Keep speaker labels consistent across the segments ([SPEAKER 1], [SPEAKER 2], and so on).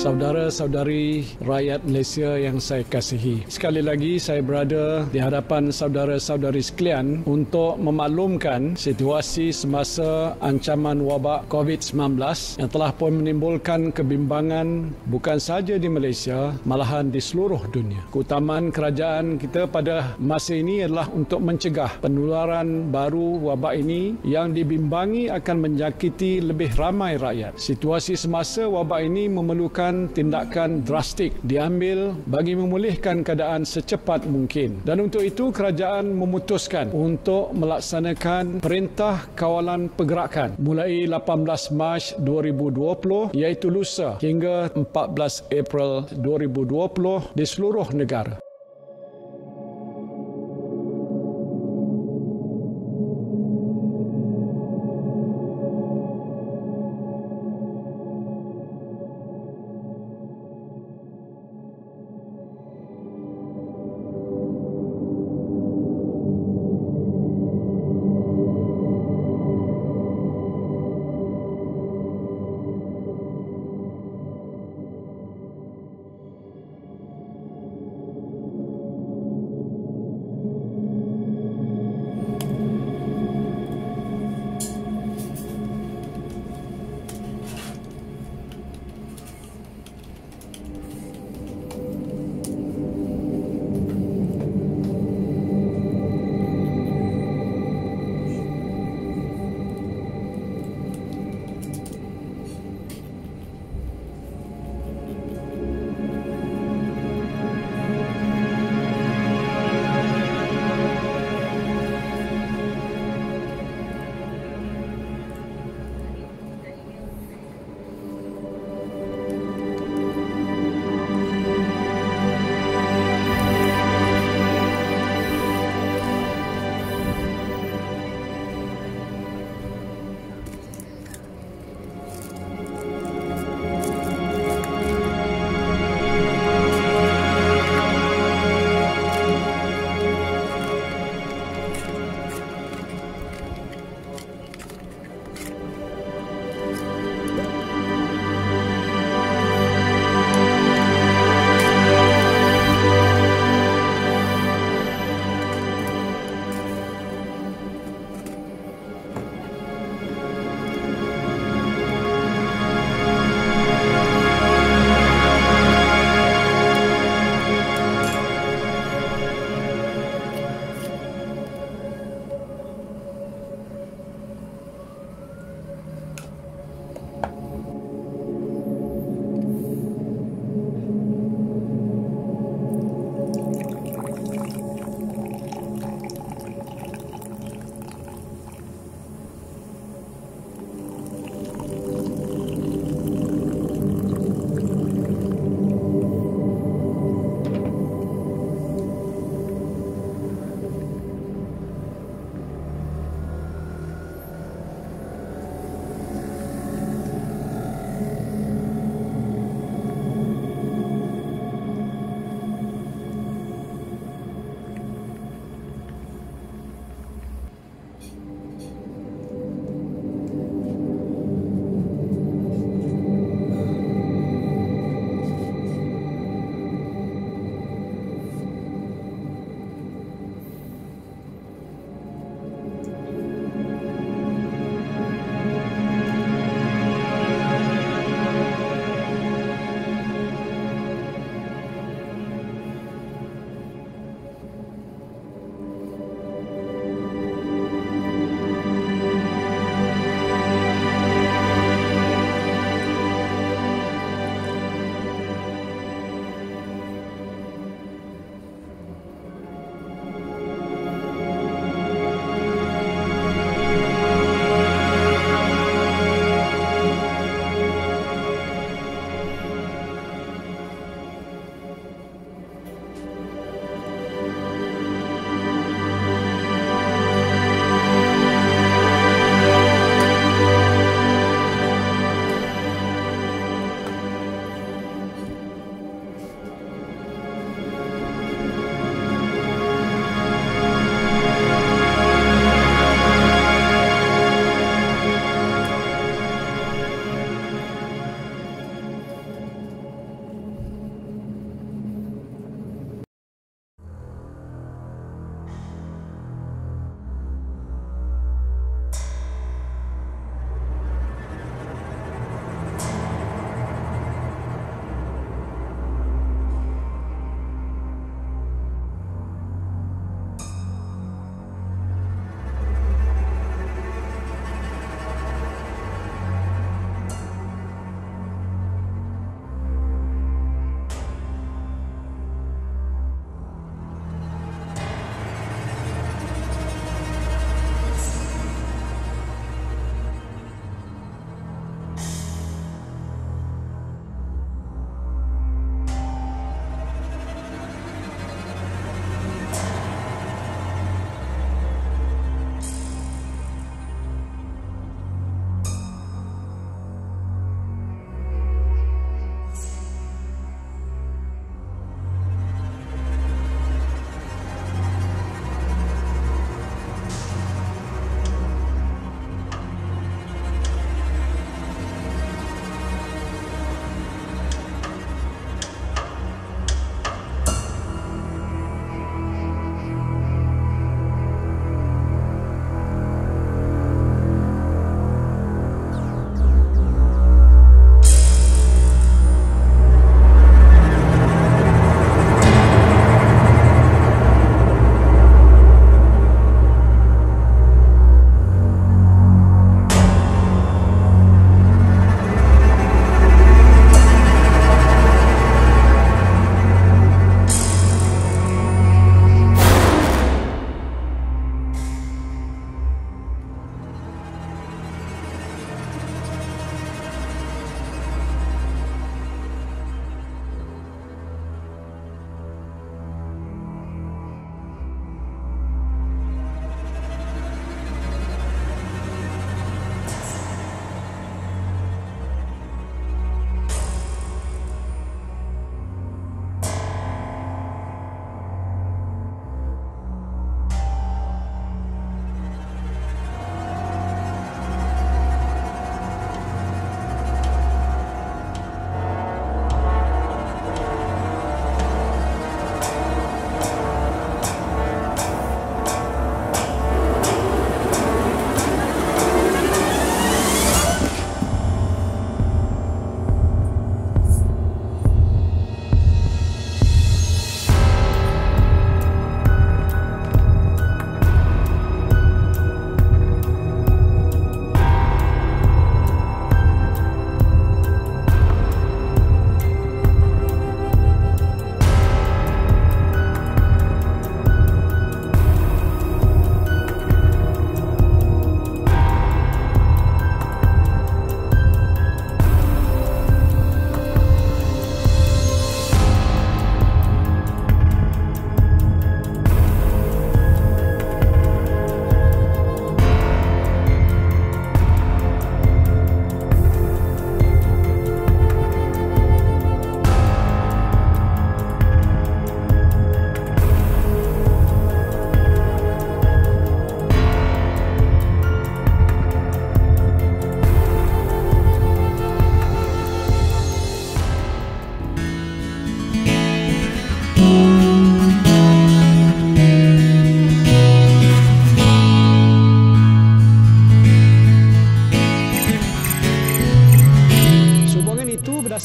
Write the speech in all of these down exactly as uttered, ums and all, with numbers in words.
[SPEAKER 1] Saudara-saudari rakyat Malaysia yang saya kasihi, sekali lagi saya berada di hadapan saudara-saudari sekalian untuk memaklumkan situasi semasa ancaman wabak covid sembilan belas yang telah pun menimbulkan kebimbangan bukan sahaja di Malaysia, malahan di seluruh dunia. Keutamaan kerajaan kita pada masa ini adalah untuk mencegah penularan baru wabak ini yang dibimbangi akan menyakiti lebih ramai rakyat. Situasi semasa wabak ini memerlukan tindakan drastik diambil bagi memulihkan keadaan secepat mungkin. Dan untuk itu kerajaan memutuskan untuk melaksanakan Perintah Kawalan Pergerakan mulai lapan belas Mac dua ribu dua puluh iaitu lusa hingga empat belas April dua ribu dua puluh di seluruh negara.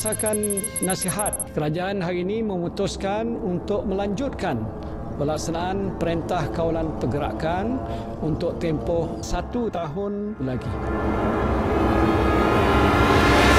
[SPEAKER 1] berdasarkan nasihat, kerajaan hari ini memutuskan untuk melanjutkan pelaksanaan Perintah Kawalan Pergerakan untuk tempoh satu tahun lagi.